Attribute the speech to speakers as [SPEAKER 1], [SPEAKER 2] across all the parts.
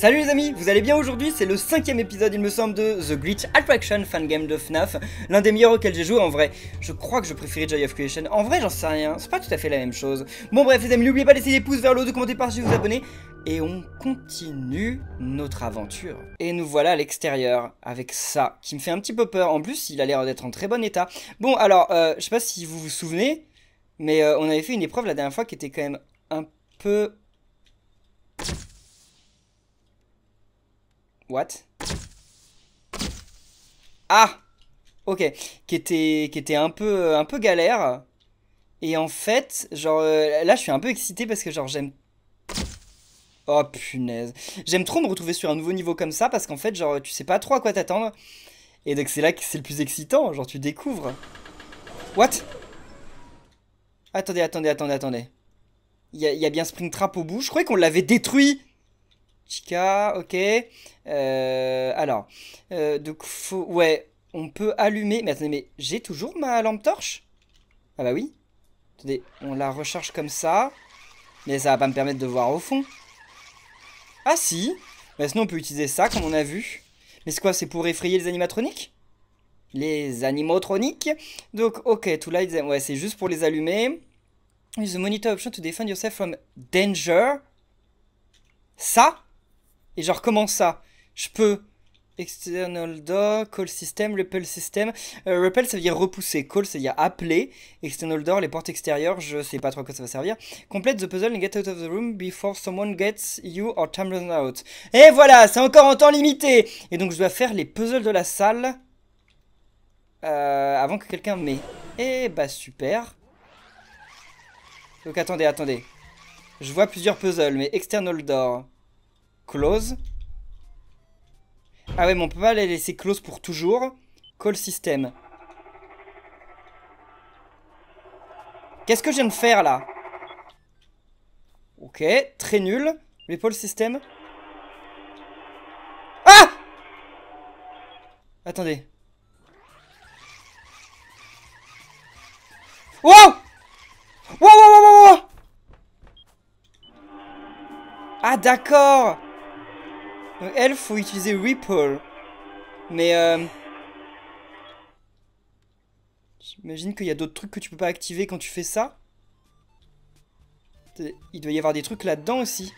[SPEAKER 1] Salut les amis, vous allez bien aujourd'hui? C'est le 5ème épisode il me semble de The Glitch Attraction fan game de FNAF. L'un des meilleurs auxquels j'ai joué en vrai. Je crois que je préférais Joy of Creation. En vrai j'en sais rien, c'est pas tout à fait la même chose. Bon bref les amis, n'oubliez pas de laisser des pouces vers le haut, de commenter par-dessus, vous abonner. Et on continue notre aventure. Et nous voilà à l'extérieur avec ça qui me fait un petit peu peur. En plus il a l'air d'être en très bon état. Bon alors, je sais pas si vous vous souvenez, mais on avait fait une épreuve la dernière fois qui était quand même un peu... What? Ah! Ok. Qui était un peu galère. Et en fait, genre, là, je suis un peu excité parce que, genre, j'aime... Oh, punaise. J'aime trop me retrouver sur un nouveau niveau comme ça parce qu'en fait, genre, tu sais pas trop à quoi t'attendre. Et donc, c'est là que c'est le plus excitant. Genre, tu découvres. What? Attendez. Il y a bien Springtrap au bout. Je croyais qu'on l'avait détruit. Chica, ok. Alors, donc faut... Ouais, on peut allumer... Mais attendez, mais j'ai toujours ma lampe torche? Ah bah oui. Attendez, on la recharge comme ça. Mais ça va pas me permettre de voir au fond. Ah si. Bah sinon on peut utiliser ça comme on a vu. Mais c'est quoi? C'est pour effrayer les animatroniques? Les animatroniques? Donc, ok, to light them. Ouais, c'est juste pour les allumer. Use the monitor option to defend yourself from danger. Ça? Et genre comment ça? Je peux external door, call system, repel system. Repel ça veut dire repousser, call ça veut dire appeler. External door, les portes extérieures, je sais pas trop à quoi ça va servir. Complete the puzzle and get out of the room before someone gets you or time runs out. Et voilà, c'est encore en temps limité. Et donc je dois faire les puzzles de la salle avant que quelqu'un m'ait. Et bah super. Donc attendez. Je vois plusieurs puzzles, mais external door. Close. Ah ouais, mais on peut pas les laisser close pour toujours. Call system. Qu'est-ce que je viens de faire là? Ok, très nul. Repel system. Ah! Attendez. Wow! Wow! Ah d'accord! Donc elle, faut utiliser Ripple. Mais j'imagine qu'il y a d'autres trucs que tu peux pas activer quand tu fais ça. Il doit y avoir des trucs là-dedans aussi.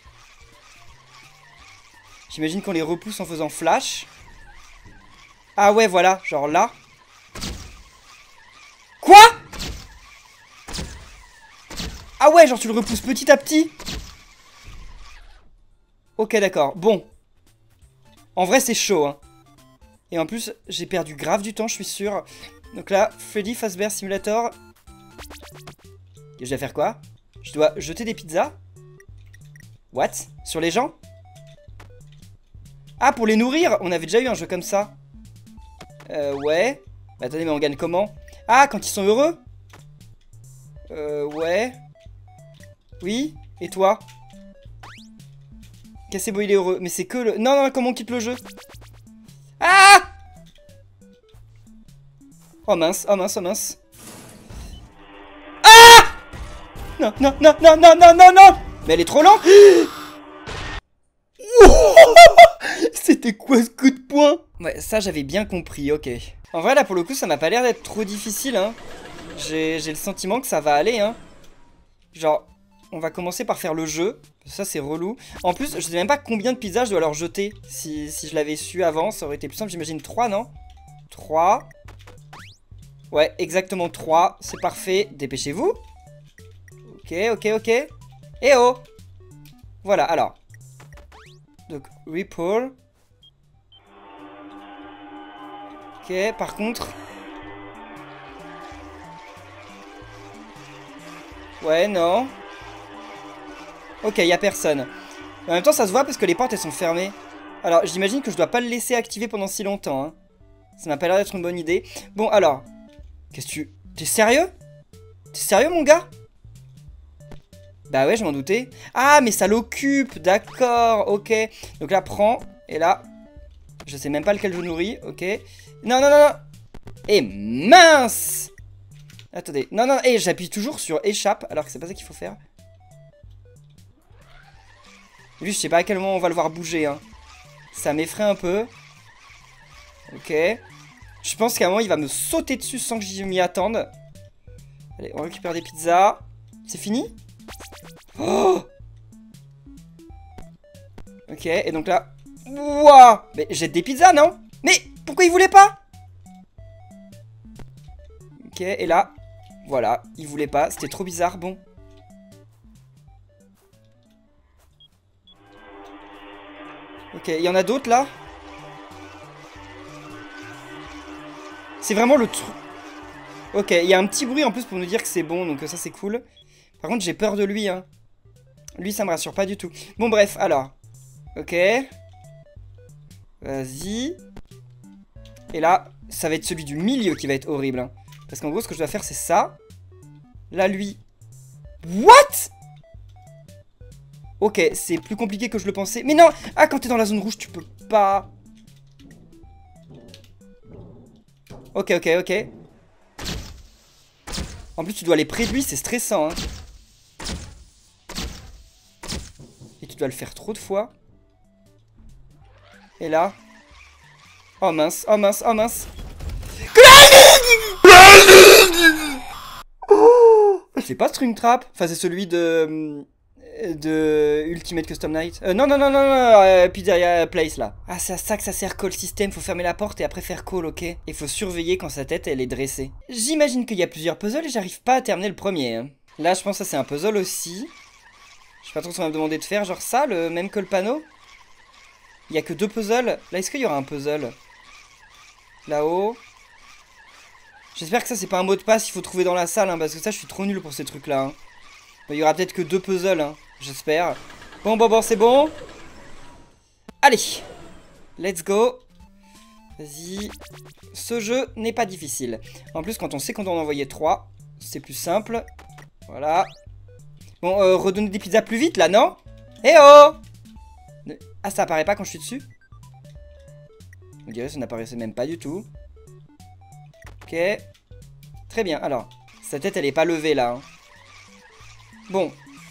[SPEAKER 1] J'imagine qu'on les repousse en faisant flash. Ah ouais, voilà, genre là. Quoi? Ah ouais, genre tu le repousses petit à petit. Ok, d'accord, bon. En vrai, c'est chaud, hein. Et en plus, j'ai perdu grave du temps, je suis sûr. Donc là, Freddy Fazbear Simulator. Je dois faire quoi? Je dois jeter des pizzas? What? Sur les gens? Ah, pour les nourrir? On avait déjà eu un jeu comme ça. Ouais. Bah, attendez, mais on gagne comment? Ah, quand ils sont heureux? Ouais. Oui? Et toi? Cassez-beau, il est heureux. Mais c'est que le... Non, comment on quitte le jeu? Ah! Oh mince. Ah! Non. Mais elle est trop lente. C'était quoi ce coup de poing? Ouais, ça j'avais bien compris, ok. En vrai, là, pour le coup, ça m'a pas l'air d'être trop difficile, hein. J'ai le sentiment que ça va aller, hein. Genre... On va commencer par faire le jeu. Ça, c'est relou. En plus, je sais même pas combien de pizzas je dois leur jeter. Si je l'avais su avant, ça aurait été plus simple. J'imagine 3, non? 3. Ouais, exactement 3. C'est parfait. Dépêchez-vous. Ok. Eh oh! Voilà, alors. Donc, Ripple. Ok, par contre... Ouais, non. Ok, y a personne. En même temps, ça se voit parce que les portes, elles sont fermées. Alors, j'imagine que je dois pas le laisser activer pendant si longtemps, hein. Ça m'a pas l'air d'être une bonne idée. Bon, alors. Qu'est-ce que tu... T'es sérieux? T'es sérieux, mon gars? Bah ouais, je m'en doutais. Ah, mais ça l'occupe, d'accord, ok. Donc là, prends, et là... Je sais même pas lequel je nourris, ok. Non. Et mince! Attendez, non, et j'appuie toujours sur échappe, alors que c'est pas ça qu'il faut faire. Lui, je sais pas à quel moment on va le voir bouger, hein. Ça m'effraie un peu. Ok. Je pense qu'à un moment, il va me sauter dessus sans que je m'y attende. Allez, on récupère des pizzas. C'est fini? Oh! Ok, et donc là... Wouah! Mais jette des pizzas, non? Mais pourquoi il voulait pas? Ok, et là... Voilà, il voulait pas. C'était trop bizarre, bon. Ok, il y en a d'autres, là? C'est vraiment le truc... Ok, il y a un petit bruit en plus pour nous dire que c'est bon, donc ça c'est cool. Par contre, j'ai peur de lui, hein. Lui, ça me rassure pas du tout. Bon, bref, alors. Ok. Vas-y. Et là, ça va être celui du milieu qui va être horrible, hein. Parce qu'en gros, ce que je dois faire, c'est ça. Là, lui... What? Ok, c'est plus compliqué que je le pensais. Mais non! Ah, quand t'es dans la zone rouge, tu peux pas... Ok, ok, ok. En plus, tu dois aller près de lui, c'est stressant, hein. Et tu dois le faire trop de fois. Et là... Oh mince, oh mince, oh mince. Oh, c'est pas Stringtrap. Enfin, c'est celui de Ultimate Custom Night. Non, non, non, non, non, Pizzeria Place, là. Ah, c'est à ça que ça sert call system. Faut fermer la porte et après faire call, ok? Il faut surveiller quand sa tête, elle est dressée. J'imagine qu'il y a plusieurs puzzles et j'arrive pas à terminer le premier, hein. Là, je pense que ça, c'est un puzzle aussi. Je sais pas trop ce qu'on va me demander de faire. Genre ça, le même que le panneau. Il y a que 2 puzzles. Là, est-ce qu'il y aura un puzzle? Là-haut. J'espère que ça, c'est pas un mot de passe qu'il faut trouver dans la salle, hein, parce que ça, je suis trop nul pour ces trucs-là, hein. Il y aura peut-être que 2 puzzles, hein, j'espère. Bon, bon, bon, c'est bon. Allez. Let's go. Vas-y. Ce jeu n'est pas difficile. En plus, quand on sait qu'on doit en envoyer 3, c'est plus simple. Voilà. Bon, redonner des pizzas plus vite, là, non? Eh oh! Ah, ça apparaît pas quand je suis dessus? On dirait que ça n'apparaissait même pas du tout. Ok. Très bien, alors. Sa tête, elle est pas levée, là, hein. Bon.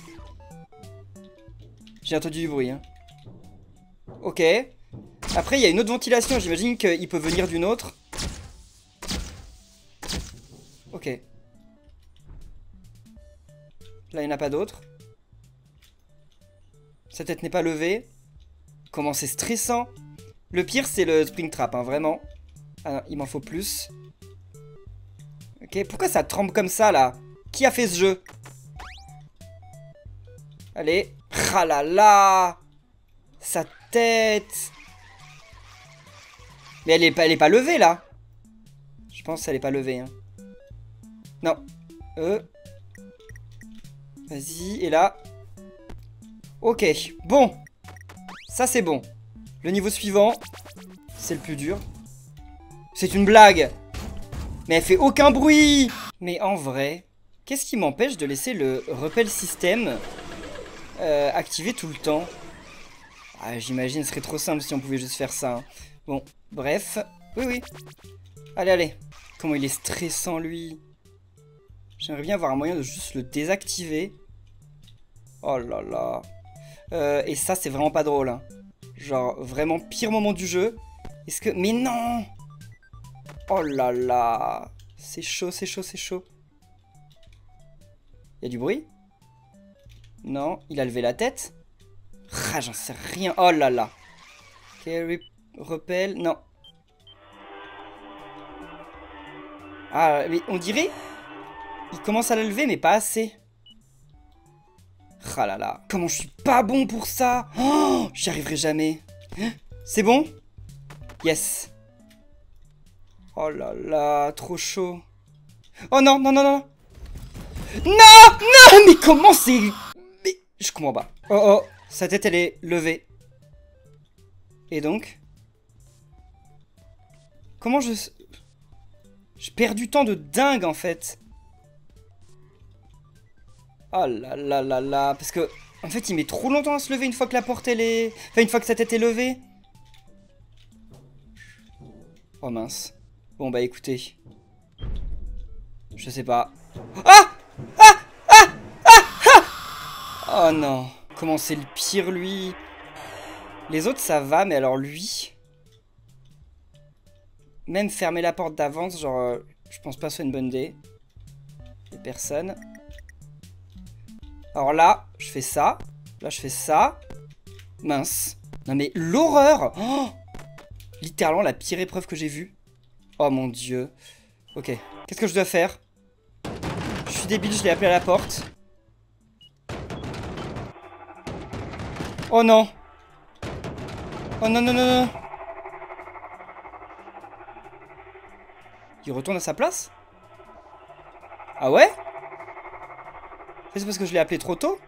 [SPEAKER 1] J'ai entendu du bruit, hein. Ok. Après, il y a une autre ventilation. J'imagine qu'il peut venir d'une autre. Ok. Là, il n'y en a pas d'autre. Sa tête n'est pas levée. Comment c'est stressant. Le pire, c'est le Springtrap, hein, vraiment. Ah non, il m'en faut plus. Ok, pourquoi ça tremble comme ça, là? Qui a fait ce jeu? Allez. Ah là là! Sa tête! Mais elle est pas levée, là. Je pense qu'elle est pas levée, hein. Non. Vas-y, et là. Ok, bon. Ça, c'est bon. Le niveau suivant, c'est le plus dur. C'est une blague. Mais elle fait aucun bruit. Mais en vrai, qu'est-ce qui m'empêche de laisser le repel système activé tout le temps? Ah, j'imagine ce serait trop simple si on pouvait juste faire ça, hein. Bon, bref. Oui, oui. Allez, allez. Comment il est stressant, lui. J'aimerais bien avoir un moyen de juste le désactiver. Oh là là. Et ça, c'est vraiment pas drôle, hein. Genre, vraiment pire moment du jeu. Est-ce que... Mais non! Oh là là. C'est chaud, c'est chaud, c'est chaud. Il y a du bruit? Non, il a levé la tête. Ah, j'en sais rien. Oh là là. Ok, repel. Non. Ah, mais on dirait... Il commence à la lever, mais pas assez. Ah là là. Comment je suis pas bon pour ça. Oh, j'y arriverai jamais. C'est bon? Yes. Oh là là, trop chaud. Oh non, non, non, non. Non, non, mais comment c'est... Mais je comprends pas. Oh, oh, sa tête, elle est levée. Et donc? Comment je... Je perds du temps de dingue, en fait. Oh là là là là. Parce que, en fait, il met trop longtemps à se lever une fois que la porte, elle est... Enfin, une fois que sa tête est levée. Oh mince. Bon, bah, écoutez. Je sais pas. Ah! Ah! Ah! Ah! Ah! Oh non. comment c'est le pire, lui? Les autres, ça va, mais alors lui... Même fermer la porte d'avance, genre... je pense pas que ce soit une bonne idée. Y'a personne. Alors là, je fais ça. Là, je fais ça. Mince. Non mais l'horreur! Oh, littéralement la pire épreuve que j'ai vue. Oh mon dieu. Ok. Qu'est-ce que je dois faire? Je suis débile, je l'ai appelé à la porte. Oh non! Oh non, non, non, non! Il retourne à sa place? Ah ouais? C'est parce que je l'ai appelé trop tôt?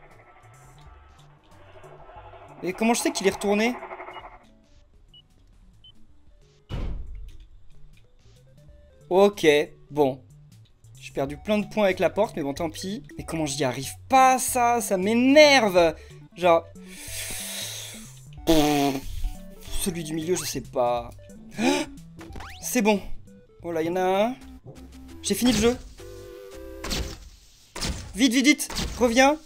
[SPEAKER 1] Et comment je sais qu'il est retourné? Ok, bon. J'ai perdu plein de points avec la porte, mais bon, tant pis. Mais comment j'y arrive pas, ça? Ça m'énerve! Genre... Celui du milieu, je sais pas. C'est bon. Oh là, il y en a un. J'ai fini le jeu. Vite, vite, vite! Reviens!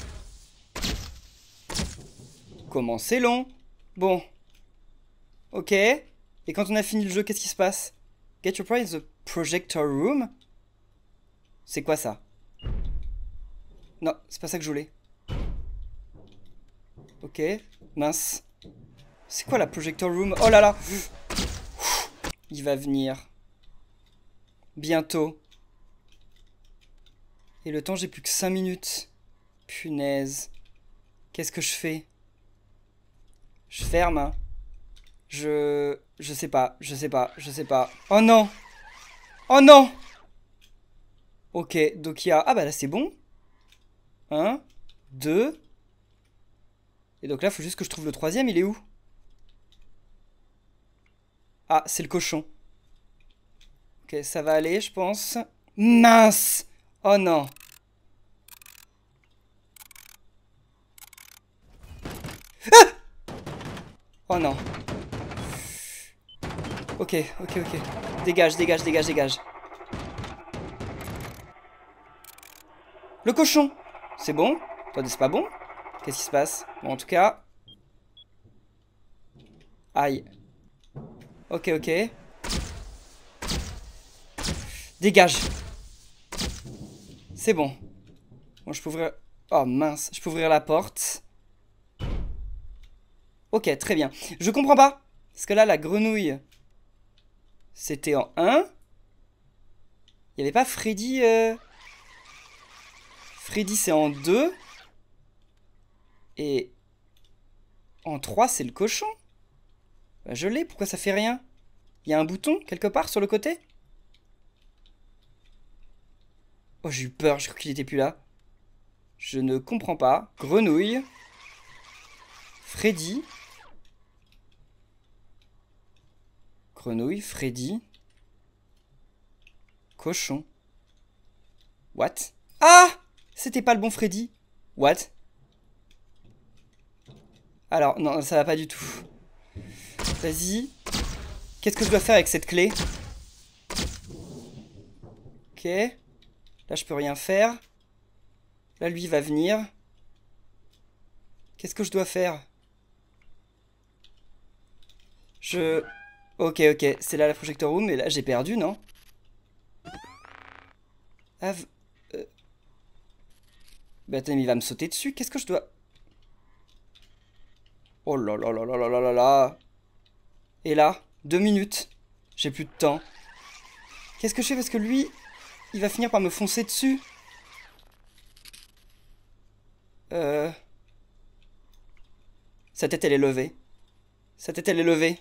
[SPEAKER 1] Comment c'est long? Bon. Ok. Et quand on a fini le jeu, qu'est-ce qui se passe? Get your prize in the projector room? C'est quoi ça? Non, c'est pas ça que je voulais. Ok. Mince. C'est quoi la projector room? Oh là là! Il va venir. Bientôt. Et le temps, j'ai plus que 5 minutes. Punaise. Qu'est-ce que je fais? Je ferme, hein. Je sais pas, je sais pas, je sais pas. Oh non! Oh non! Ok, donc il y a... Ah bah là, c'est bon. 1, 2. Et donc là, il faut juste que je trouve le troisième. Il est où? Ah, c'est le cochon. Ok, ça va aller, je pense. Mince! Oh non! Ah! Oh non. Ok, ok, ok. Dégage, dégage, dégage, dégage. Le cochon! C'est bon? Toi, c'est pas bon? Qu'est-ce qui se passe? Bon, en tout cas... Aïe. Ok, ok. Dégage. C'est bon. Bon, je peux ouvrir... Oh mince, je peux ouvrir la porte. Ok, très bien. Je comprends pas. Parce que là, la grenouille... C'était en 1. Il n'y avait pas Freddy... Freddy, c'est en 2. Et... En 3, c'est le cochon. Bah, je l'ai, pourquoi ça fait rien? Il y a un bouton, quelque part, sur le côté? Oh, j'ai eu peur, j'ai cru qu'il était plus là. Je ne comprends pas. Grenouille. Freddy. Grenouille, Freddy. Cochon. What? Ah! C'était pas le bon Freddy. What? Alors, non, ça va pas du tout. Vas-y. Qu'est-ce que je dois faire avec cette clé? Ok. Là, je peux rien faire. Là, lui, il va venir. Qu'est-ce que je dois faire? Ok, ok. C'est là la projector room, mais là, j'ai perdu, non? Bah, attends, mais il va me sauter dessus. Qu'est-ce que je dois... Oh là là là là là là là là. Et là, 2 minutes. J'ai plus de temps. Qu'est-ce que je fais? Parce que lui, il va finir par me foncer dessus. Sa tête, elle est levée. Sa tête, elle est levée.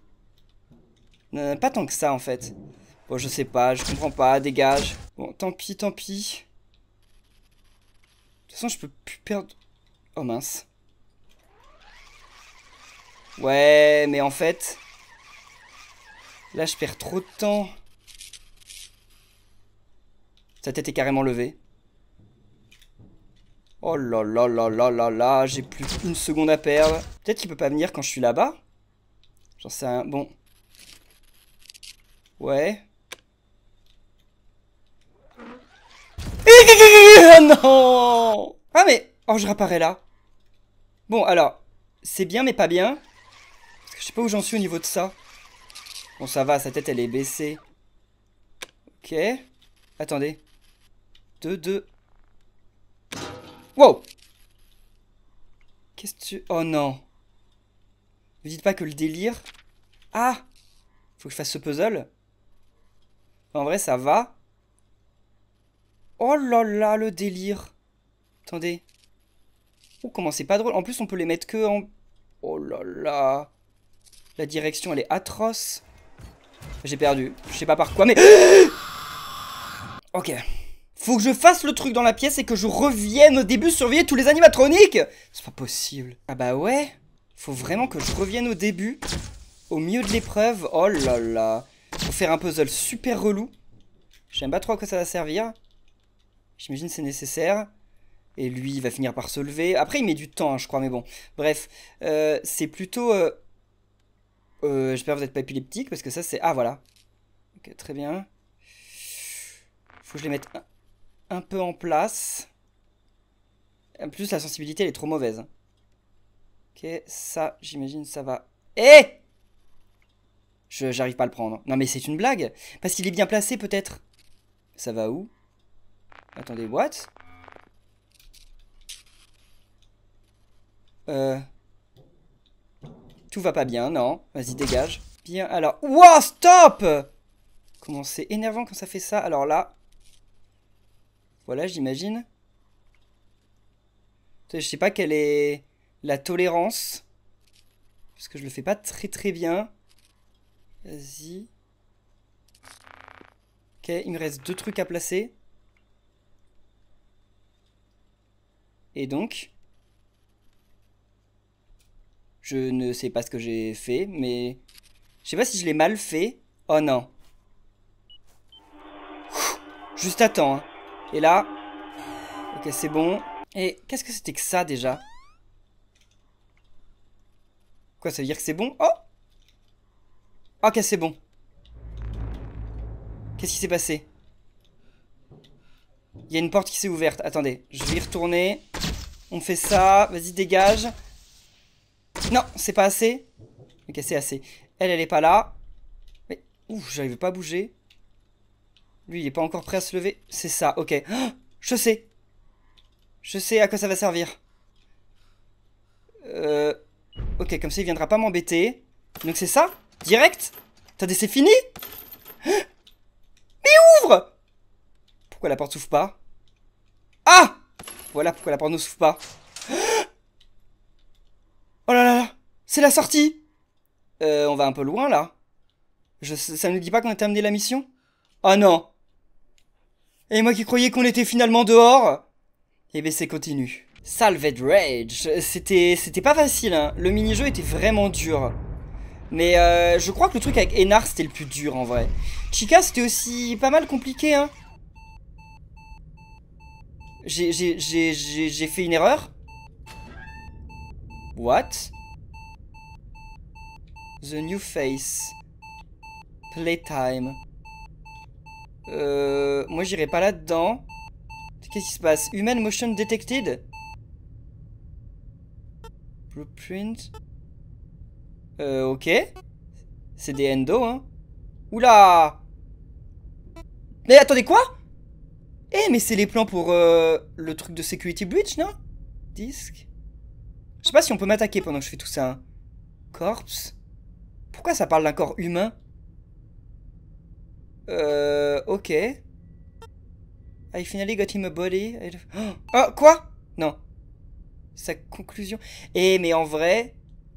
[SPEAKER 1] Pas tant que ça, en fait. Bon, je sais pas, je comprends pas. Dégage. Bon, tant pis, tant pis. De toute façon, je peux plus perdre... Oh, mince. Ouais, mais en fait... Là, je perds trop de temps. Sa tête est carrément levée. Oh là là là là là là, j'ai plus qu'une seconde à perdre. Peut-être qu'il peut pas venir quand je suis là-bas. J'en sais rien. Bon. Ouais. Oh non! Ah mais... Oh, je réapparais là. Bon, alors, c'est bien mais pas bien. Parce que je sais pas où j'en suis au niveau de ça. Bon, ça va, sa tête, elle est baissée. Ok. Attendez. 2, 2. Wow! Qu'est-ce que tu... Oh non. Ne dites pas que le délire... Ah! Faut que je fasse ce puzzle. En vrai, ça va. Oh là là, le délire. Attendez. Oh, comment c'est pas drôle. En plus, on peut les mettre que en... Oh là là. La direction, elle est atroce. J'ai perdu. Je sais pas par quoi, mais... Ok. Faut que je fasse le truc dans la pièce et que je revienne au début surveiller tous les animatroniques. C'est pas possible. Ah bah ouais. Faut vraiment que je revienne au début. Au milieu de l'épreuve. Oh là là. Faut faire un puzzle super relou. J'aime pas trop à quoi ça va servir. J'imagine c'est nécessaire. Et lui, il va finir par se lever. Après, il met du temps, hein, je crois, mais bon. Bref. C'est plutôt... j'espère que vous n'êtes pas épileptique, parce que ça, c'est... Ah, voilà. Ok, très bien. Faut que je les mette un peu en place. En plus, la sensibilité, elle est trop mauvaise. Ok, ça, j'imagine, ça va... Eh! J'arrive pas à le prendre. Non, mais c'est une blague. Parce qu'il est bien placé, peut-être. Ça va où? Attendez, what? Tout va pas bien, non. Vas-y, dégage. Bien, alors... Wow, stop! Comment c'est énervant quand ça fait ça. Alors là... Voilà, j'imagine. Je sais pas quelle est la tolérance. Parce que je le fais pas très très bien. Vas-y. Ok, il me reste 2 trucs à placer. Et donc... Je ne sais pas ce que j'ai fait, mais... Je sais pas si je l'ai mal fait. Oh non. Juste à temps, hein. Et là... Ok, c'est bon. Et qu'est-ce que c'était que ça, déjà? Quoi, ça veut dire que c'est bon? Oh! Ok, c'est bon. Qu'est-ce qui s'est passé? Il y a une porte qui s'est ouverte. Attendez, je vais y retourner. On fait ça. Vas-y, dégage. Non, c'est pas assez. Ok, c'est assez. Elle est pas là. Mais, ouf, j'arrive pas à bouger. Lui, il est pas encore prêt à se lever. C'est ça, ok. Oh, je sais. Je sais à quoi ça va servir. Ok, comme ça, il viendra pas m'embêter. Donc c'est ça? Direct? Attendez, c'est fini? Mais ouvre! Pourquoi la porte s'ouvre pas? Ah! Voilà pourquoi la porte ne s'ouvre pas. Oh là là là! C'est la sortie! On va un peu loin, là. Ça ne nous dit pas qu'on a terminé la mission? Oh non! Et moi qui croyais qu'on était finalement dehors? Eh ben c'est continu. Salved Rage. C'était pas facile, hein. Le mini-jeu était vraiment dur. Mais je crois que le truc avec Enar, c'était le plus dur, en vrai. Chica, c'était aussi pas mal compliqué, hein. J'ai fait une erreur? What? The new face. Playtime. Moi j'irai pas là-dedans. Qu'est-ce qui se passe? Human motion detected? Blueprint? Ok. C'est des endo, hein. Oula! Mais attendez, quoi? Eh, mais c'est les plans pour le truc de Security Breach, non? Disque. Je sais pas si on peut m'attaquer pendant que je fais tout ça. Hein. Corpse. Pourquoi ça parle d'un corps humain? Ok. I finally got him a body. Oh, quoi? Non. Sa conclusion. Eh, mais en vrai...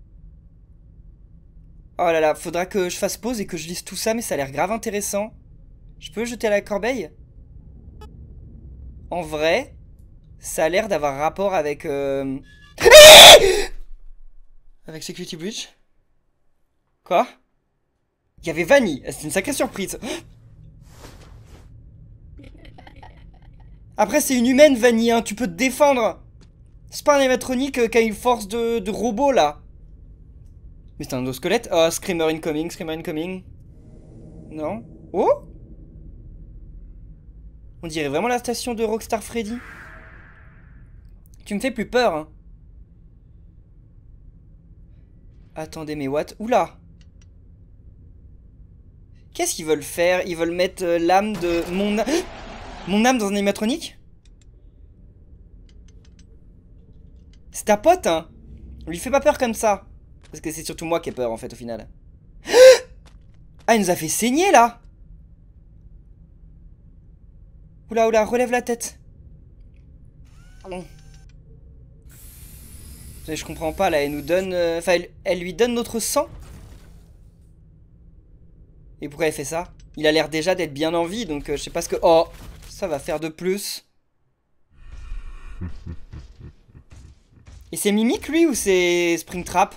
[SPEAKER 1] Oh là là, faudra que je fasse pause et que je lise tout ça, mais ça a l'air grave intéressant. Je peux jeter à la corbeille? En vrai, ça a l'air d'avoir rapport avec... Avec Security Breach. Quoi? Il y avait Vanny. C'est une sacrée surprise. Après, c'est une humaine, Vanny, hein. Tu peux te défendre. C'est pas un animatronique qui a une force de robot, là. Mais c'est un endosquelette. Oh, Screamer incoming, Screamer incoming. Non. Oh! On dirait vraiment la station de Rockstar Freddy. Tu me fais plus peur, hein. Attendez, mais what? Oula! Qu'est-ce qu'ils veulent faire? Ils veulent mettre l'âme de mon âme dans un animatronique? C'est ta pote, hein? On lui fait pas peur comme ça. Parce que c'est surtout moi qui ai peur, en fait, au final. Ah, il nous a fait saigner, là! Oula, oula, relève la tête. Pardon. Je comprends pas, là, elle nous donne... Enfin, elle lui donne notre sang? Et pourquoi elle fait ça? Il a l'air déjà d'être bien en vie, donc je sais pas ce que... Oh! Ça va faire de plus. Et c'est Mimic, lui, ou c'est Springtrap?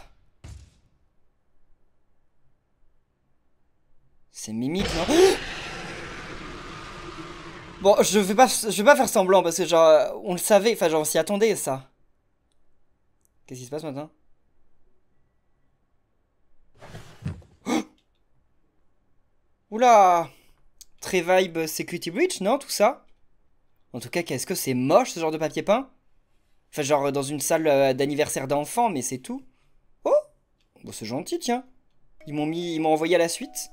[SPEAKER 1] C'est Mimic, non? Bon, je vais pas faire semblant, parce que genre, on le savait, enfin genre, on s'y attendait, ça. Qu'est-ce qui se passe maintenant? Oula! Très vibe Security Breach, non, tout ça? En tout cas, qu'est-ce que c'est moche, ce genre de papier peint? Enfin, genre, dans une salle d'anniversaire d'enfant, mais c'est tout. Oh! Bon, c'est gentil, tiens. Ils m'ont envoyé à la suite.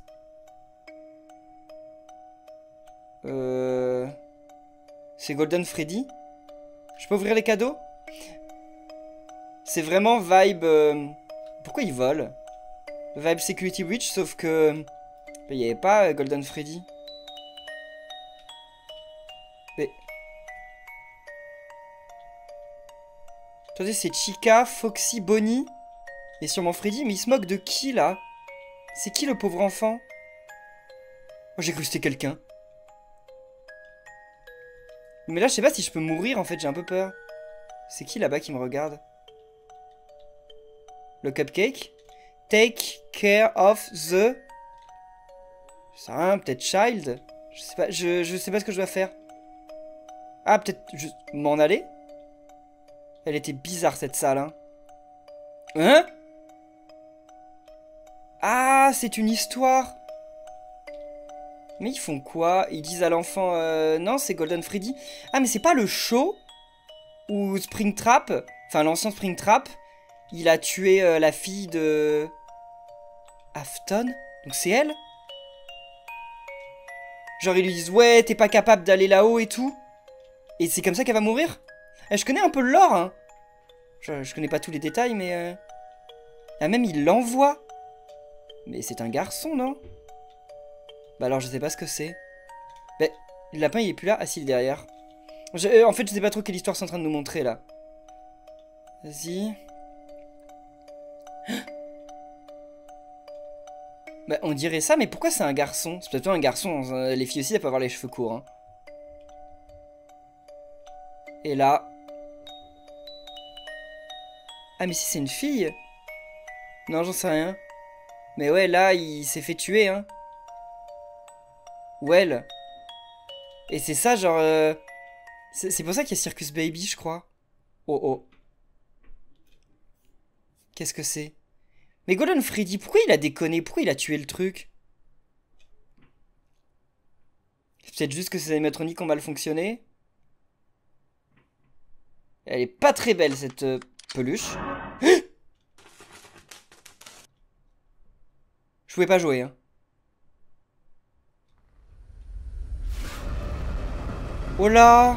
[SPEAKER 1] C'est Golden Freddy. Je peux ouvrir les cadeaux? C'est vraiment vibe... Pourquoi ils volent? Vibe Security Breach, sauf que... Il n'y avait pas Golden Freddy. Mais... Attendez, c'est Chica, Foxy, Bonnie. Et sûrement Freddy, mais il se moque de qui, là? C'est qui, le pauvre enfant? Oh, j'ai cru que c'était quelqu'un. Mais là, je sais pas si je peux mourir, en fait, j'ai un peu peur. C'est qui, là-bas, qui me regarde? Le cupcake? Take care of the... C'est rien, peut-être child? Je sais pas ce que je dois faire. Ah, peut-être juste m'en aller? Elle était bizarre, cette salle, hein. Hein? Ah, c'est une histoire. Mais ils font quoi? Ils disent à l'enfant... non, c'est Golden Freddy. Ah, mais c'est pas le show où Springtrap, enfin l'ancien Springtrap, il a tué la fille de... Afton? Donc c'est elle? Genre ils lui disent ouais t'es pas capable d'aller là-haut et tout. Et c'est comme ça qu'elle va mourir? Je connais un peu le lore, hein. Je connais pas tous les détails, mais... Ah, même il l'envoie. Mais c'est un garçon, non? Bah alors je sais pas ce que c'est. Mais le lapin il est plus là? Ah si, il est derrière. En fait je sais pas trop quelle histoire c'est en train de nous montrer là. Vas-y. Bah on dirait ça, mais pourquoi c'est un garçon? C'est peut-être pas un garçon, les filles aussi elles peuvent avoir les cheveux courts, hein. Et là... Ah mais si c'est une fille? Non j'en sais rien. Mais ouais là il s'est fait tuer, hein. Well. Et c'est ça genre... C'est pour ça qu'il y a Circus Baby je crois. Oh oh. Qu'est-ce que c'est? Mais Golden Freddy, pourquoi il a déconné? Pourquoi il a tué le truc? C'est peut-être juste que ces animatroniques ont mal fonctionné. Elle est pas très belle cette peluche. Je pouvais pas jouer, hein. Oh là!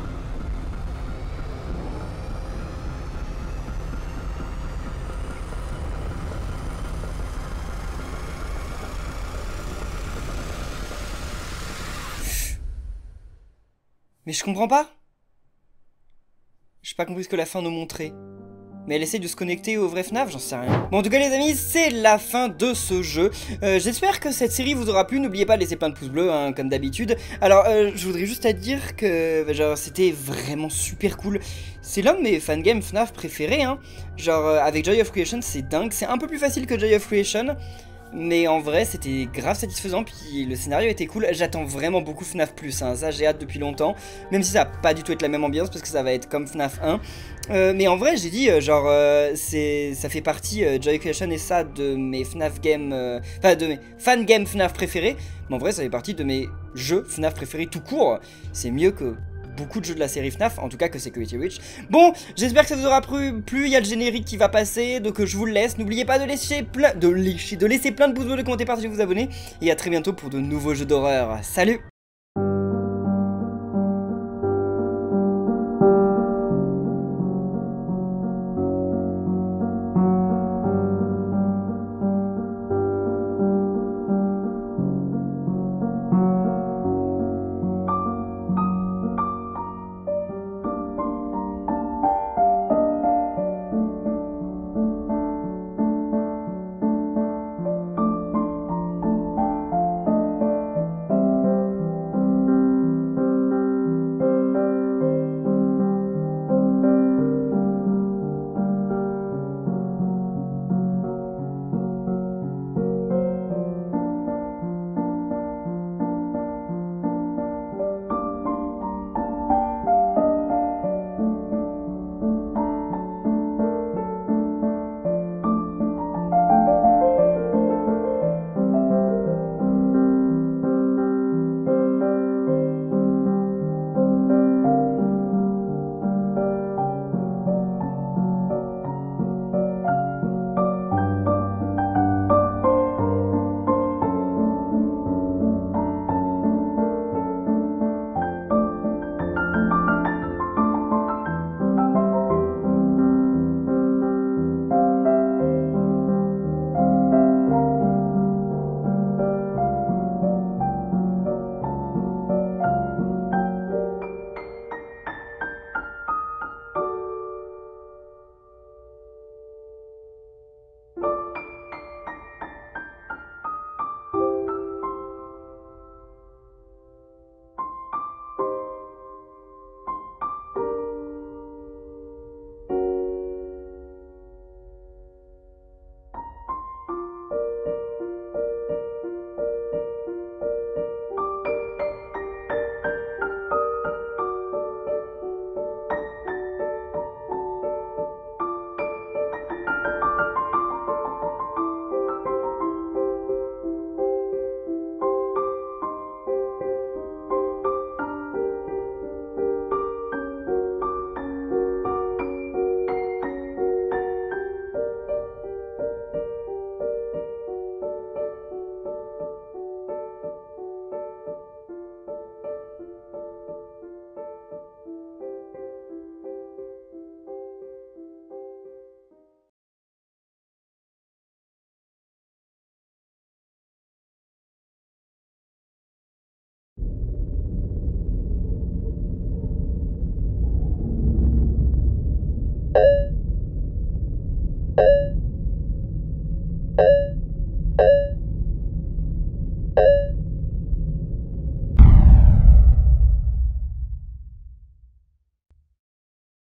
[SPEAKER 1] Mais je comprends pas. J'ai pas compris ce que la fin nous montrait. Mais elle essaie de se connecter au vrai FNAF, j'en sais rien. Bon, en tout cas les amis, c'est la fin de ce jeu. J'espère que cette série vous aura plu. N'oubliez pas de laisser plein de pouces bleus, hein, comme d'habitude. Alors, je voudrais juste à dire que genre c'était vraiment super cool. C'est l'un de mes fangames FNAF préférés, hein. Genre, avec Joy of Creation, c'est dingue. C'est un peu plus facile que Joy of Creation. Mais en vrai, c'était grave satisfaisant, puis le scénario était cool. J'attends vraiment beaucoup FNAF+, hein. Ça j'ai hâte depuis longtemps. Même si ça va pas du tout être la même ambiance, parce que ça va être comme FNAF 1. Mais en vrai, j'ai dit, genre, ça fait partie, Joy Creation et ça, de mes FNAF games... Enfin, de mes fangames FNAF préférés. Mais en vrai, ça fait partie de mes jeux FNAF préférés tout court. C'est mieux que beaucoup de jeux de la série FNAF, en tout cas que Security Breach. Bon, j'espère que ça vous aura plu, il y a le générique qui va passer, donc je vous le laisse. N'oubliez pas de laisser plein de pouces bleus, de commenter, partager, vous abonner, et à très bientôt pour de nouveaux jeux d'horreur. Salut!